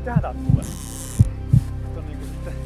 Mitähän täältä tulee? Nyt on niinku sitten...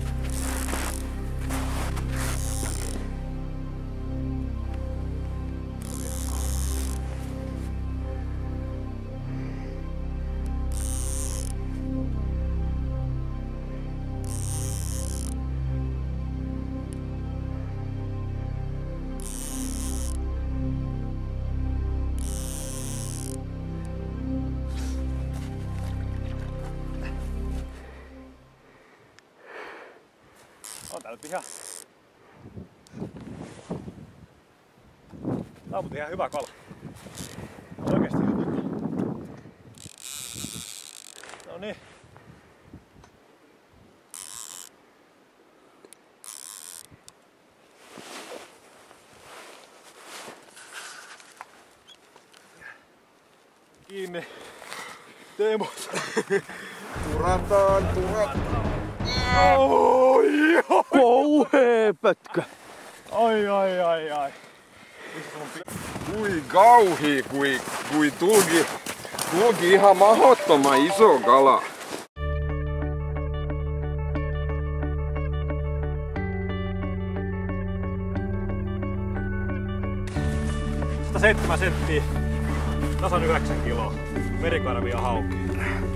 On täällä ihan... Tää on muuten ihan hyvä kala. Oikeesti hyvä kala. No niin. Kiinni. Teemu. Purataan. Kauhee pötkä. Ai. Kui kauhii, kui tuuki ihan mahdottoman iso kala. 107 senttiä, tasan 9 kiloa, merikarvia hauki.